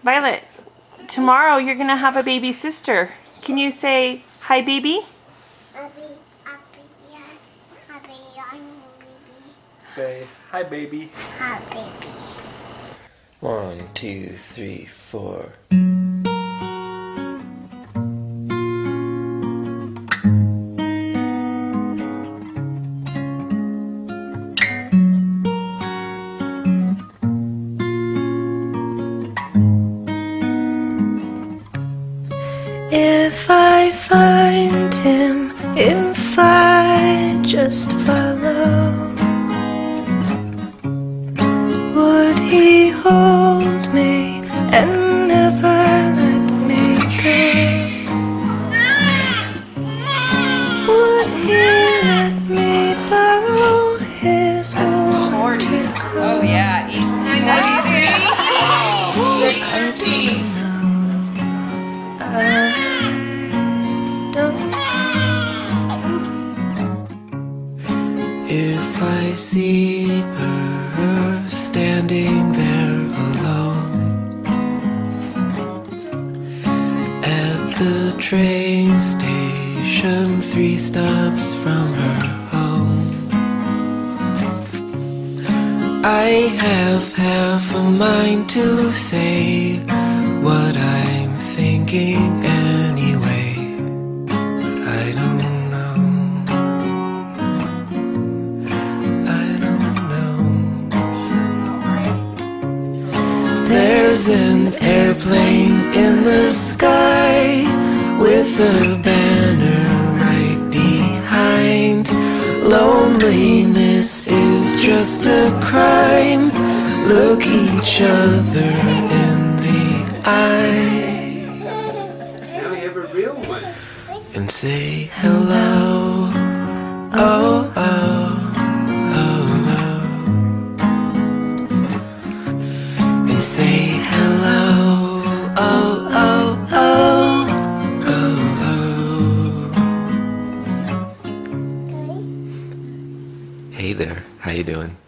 Violet, tomorrow you're gonna have a baby sister. Can you say hi, baby? Say hi, baby. Hi, baby. 1, 2, 3, 4. If I find him, if I just follow, would he hold me and never let me go? Would he let me borrow his own to go? Oh yeah, easy. If I see her standing there alone at the train station 3 stops from her home, I have half a mind to say what I'm thinking anyway, but I don't know. There's an airplane in the sky with a banner right behind. Loneliness is just a crime. Look each other in the eye and say hello. Oh, oh. And say hello, oh, oh, oh, oh, oh. Hey there, how you doing?